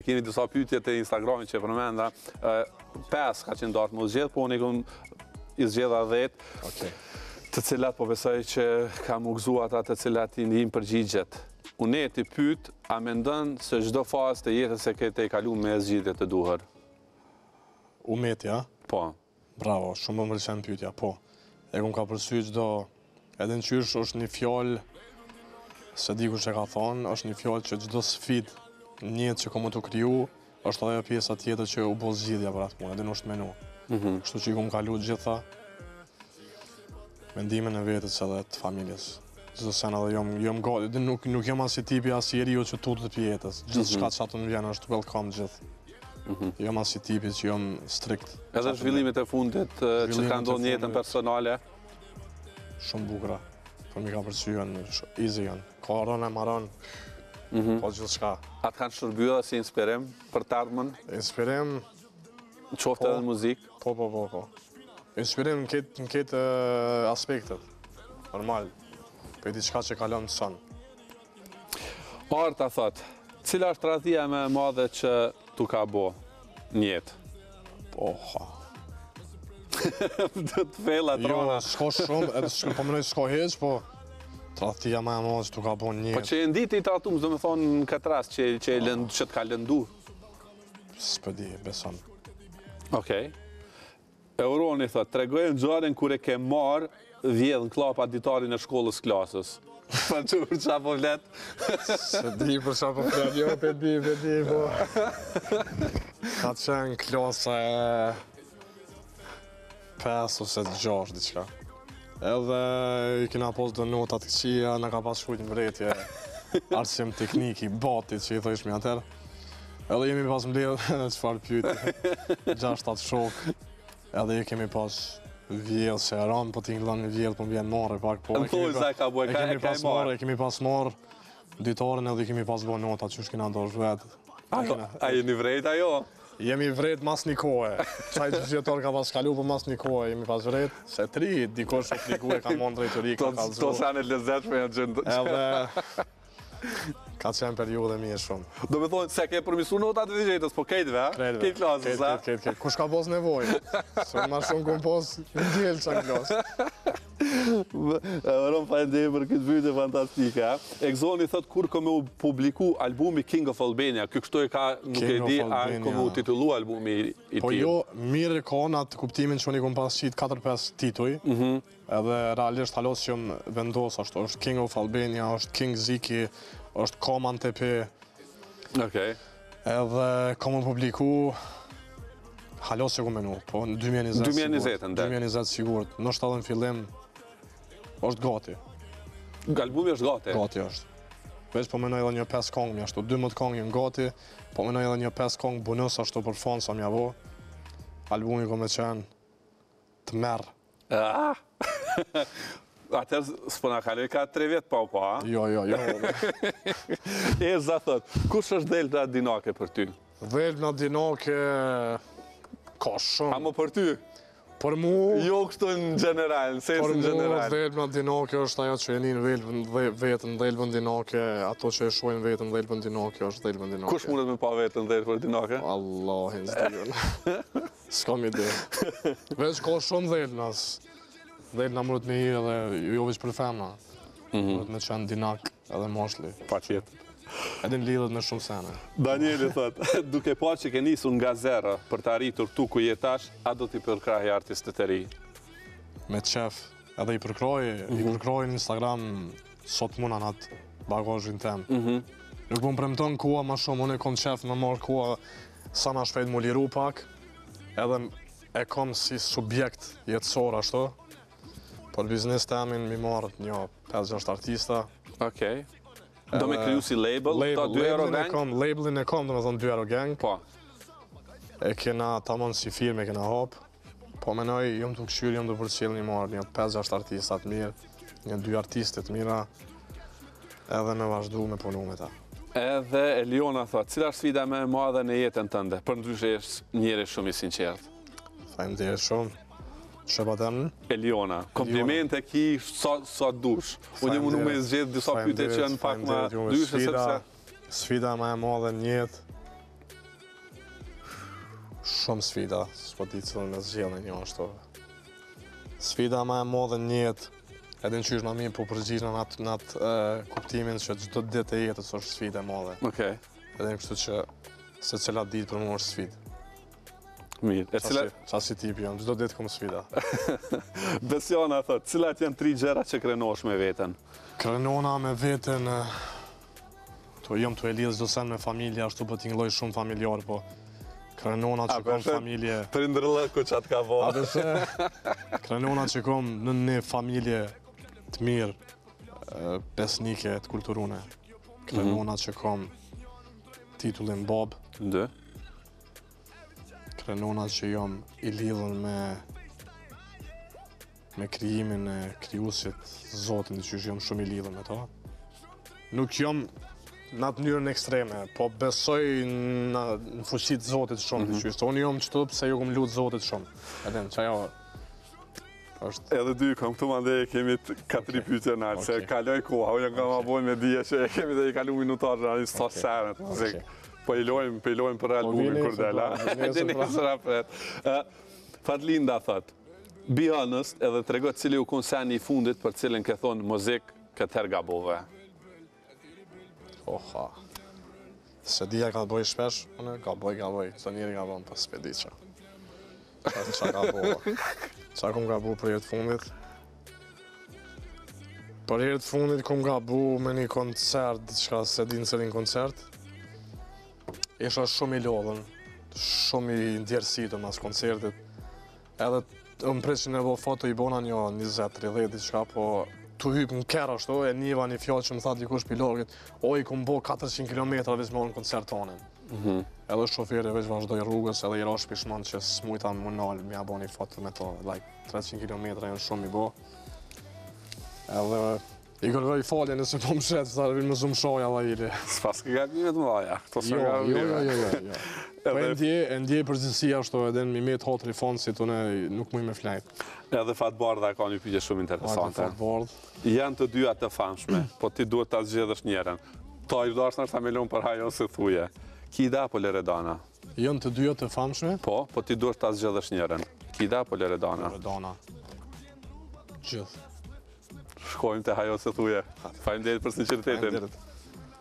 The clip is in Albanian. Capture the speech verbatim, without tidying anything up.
keni disa pyetje te Instagrami që përmenda, pesë ka qenë dartë më zgjedh, po unë i kom i zgjedha dhjetë. Okej. Të cilat po besoj që kam u gëzu ata të cilat i ndihim përgjigjet. Unë ti pyet, a mendon se çdo fazë të jetës e ke të e kalu me zgjidhje të duhur? Umeti, ja? Po. Bravo, shumë më pëlqen pyetja, po. E kum ka përsy çdo, edhe në qysh është një fjalë, se di kush e ka thonë, është një fjalë që çdo sfidë në jetë që ka më të kriju, është ajo pjesa tjetër që u bë zgjidhja për atë punë, edhe në është menu. Mhm. Kështu që i kum kalu gjitha mendimin e vetës edhe të familjes. Çdo sen edhe jom, jom gati, dhe nuk, nuk jam as i tipi as i njeriu që tutet për jetës. Gjithçka që ato më vjen është welcome gjithë. Jam as i tipi që jam strikt. Edhe zhvillimet e fundit uh, që ka ndodhur në jetën personale. Shumë bukura. Po mi ka përsy janë easy janë. Ka rënë e maron. Po gjithçka. Atë kanë shërbyer si inspirim për të ardhmen? Inspirim, Qoftë edhe në muzikë? po po po po. Inspirim në këtë në këtë uh, aspektet. Normal. Për diçka që kalon son. Arta thot, cila është tradhia më e madhe që tu ka bo në jetë? Po, ha. Do të fella Jo, trona. s'ka shumë, edhe s'ka po mënoj s'ka heq, po tradhtia më e madhe që tu ka bo një Po jetë. që e nditi i tratum, do me thonë në këtë rast që, që, e lënd, që të ka lëndu. S'po di, beson. Okej. Euroni thot, tregoj në gjarin kur e ke marë vjedh në klapa ditarin e shkollës klasës. Pa që për qa po vlet? Se di për qa po flet, jo, pe di, pe di, po. Ka qenë klasa e pes ose gjasht, diqka. Edhe i kena pos do notat të këqia, në ka pas shkujt në vretje, arsim tekniki, batit që i thojsh mi atër. Edhe jemi pas mbledh, qëfar pyjtë, gjasht atë shok, edhe i kemi pas vjedh se ram, po t'i nglon një vjedh, po m'vjen marrë pak, po. Në thuj se ka bu, e E ka kemi e pas marrë. marrë, e kemi pas marrë ditarin edhe kemi pas bo notat që shkina ndosh vetë. A jeni vrejt ajo? Jemi vret mas një kohë. Qaj që gjithëtor ka pas kalu për mas një kohë, jemi pas vret. Se tri, dikosh e friku e ka mon drejtori, ka To kalzu. sene lezetshme janë gjendë. Edhe ka qenë periudhe mirë shumë. Do me thonë, se ke përmisu notat e digjetës, po kejtve, ha? Krejtve. Kejt klasës, Ketë, ha? ketë, ketë, ketë. Kush ka pos nevojë? Se ma shumë kom pos në djelë që në klasë. Ron falenderoj për këtë pyetje fantastike, ha? Exoni thot kur ka me u publiku albumi King of Albania. Ky kështu e ka, nuk e King of di, a Albania. ka me u titullu albumi i i Po tij. jo, mirë ka në atë kuptimin që unë i kom pas qitë katër pesë tituj. Edhe realisht halos që më vendos ashtu. Është King of Albania, është King Ziki, është Koman T P. Okej. Edhe ka më publiku halos që ku menu, po në dy mijë e njëzet dy mijë e njëzet, sigurt. ndër. dy mijë e njëzet sigurt. Në shtë edhe në fillim është gati. Albumi është gati. Gati është. Veç po menoj edhe një pesë kongë mi ashtu, dymbëdhjetë kongë jënë gati, po menoj edhe një pesë kongë bonus ashtu për fond sa mja vo. Albumi ko me qenë të merë. Ah! Atër s'po na kaloj ka tre vjetë pa u pa, ha? Jo, jo, jo. E za thot, kush është Delta Dinake për ty? Dhelbna Dinake ka A shumë. më për ty? Për mu, Jo kështu në general, në për sensin mu general. Dhelbna Dinake është ajo që e njën vetën Dhelbën Dinake, ato që e shojnë vetën Dhelbën Dinake është Dhelbën Dinake. Kush mundet me pa vetën dhe për Dinake? Allahin s'dijon. S'kam ide. Veç ka shumë dhelbnas. Dhelbna mërët me i edhe jo veç për femna. Mërët me qenë dinak edhe moshli. Pa qetë. Edhe në lidhet me shumë sene. Danieli thot, duke pa që ke nisur nga zero për të arritur tu ku jetash, a do t'i përkrahi artistët e ri? Me qef. Edhe i përkroj, i përkroj në Instagram sot muna në atë bagazhin tem. Nuk më premton koha ma shumë, unë e kom qef me marrë koha sa ma shpejt mu liru pak, edhe e kom si subjekt jetësor ashtu. Por biznes të amin mi marrë një pesë gjashtë artista. Okej. Do me kriju si label, ta Label, dy euro labelin e gang? kom, labelin e kom, do me thonë dy euro gang. Po. E kena tamon si firme, kena hop. Po menoj, jom të këshyri, jom të përcjell një marrë, një pesë gjashtë artista të mirë, një dy artistet mira, edhe me vazhdu me punu me ta. Edhe Eliona thot, cila është sfida më e madhe në jetën tënde? Për ndryshe është njëri shumë i sinqert. Faleminderit shumë. Shëbaten. Eliona, komplimente ki sa, sa dush. Unë jë mundu me zgjedh disa pyetje që janë pak ma dyshe, sepse... Sfida më e madhe në jetë Shumë sfida, s'po di cilën me zgjellë një ashtu. Sfida ma e madhe në jetë, edhe në qysh në mi po përgjish në atë në atë uh, kuptimin që çdo ditë e jetës është sfida e madhe. Okej. Edhe në kështu që se cila ditë për mua është sfidë. Mirë. E cila... Qa si tipi jam, çdo ditë kom sfida. Besjana thot, cilat janë tri gjëra që krenosh me veten? Krenona me veten, to jam të e lidhë çdo sen me familje, ashtu po t'ingëlloj shumë familjar, po krenona që kom familje... Prindërllë ku qatë ka vo. A përse, krenona që kom në një familje të mirë, besnike, të kulturune. Krenona që kom titullin Bob. Ndë? Krenona që jam i lidhën me me krijimin e krijuesit, Zotin, që jam shumë i lidhën me to. Nuk jam në atë mënyrën ekstreme, po besoj në, në fuqitë të Zotit shumë. Mm -hmm. Unë jam qëtu pse ju kom lutë Zotit shumë. Edhe në qajo është... Edhe dy kom këtu mande kemi katri okay. pyetje nalë, okay. se kaloj koha, unë kam ma bojnë me dhije që e kemi dhe i kalu minutarë në një sto sërët. Okay. Po i lojmë, po i lojmë për albumin Kurdela. Dhe nesër apret. Fatlinda thot, be honest edhe të regot cili u kun seni i fundit për cilin ke thonë muzik këtë her gabove. Oha. Se dhja ka bëj shpesh, unë ka bëj, ka bëj. Së njeri ka bëj, pas s'pedi qa. Qa ka bëj. Qa kom ka bëj për jetë fundit? Për jetë fundit kom ka bëj me një koncert, diçka se di në cilin koncert. Isha shumë i lodhën, shumë i ndjerësitën mas koncertit. Edhe më pres që në bo foto i bona një njëzet tridhjet diçka, po tu hypë në kërë ashtu, e njëva një fjallë që më tha dikush pilogit, o i kom bo katërqind kilometra veç me në koncert tonin. Mm -hmm. Edhe shoferi veç vazhdoj rrugës, edhe i rash pishman që s'mujta më nalë, mja bo një foto me to, like treqind kilometra janë shumë i bo. Edhe i kërgoj falje nëse po më shetë, sa vinë më zumë shoja dhe ili. S'pas ke gabimet më dhaja, këto s'ka gabimet. Jo, jo, jo, jo, jo. Po e ndje, e ndje përgjithësi ashtu edhe në mimet hotri fond si tune nuk muj me flajt. Edhe Fatbardha ka një pyetje shumë interesante. Fatbardh. Janë të dyja të famshme, po ti duhet ta zgjedhësh njërin. Ta i dash nështë familjon për hajon se thuje. Kida apo Loredana? Janë të dyja të famshme? Po, po ti duhet ta zgjedhësh njërin. Kida apo Loredana? Loredana. Gjithë. Shkojmë të hajon se thuje. Faleminderit për sinqeritetin.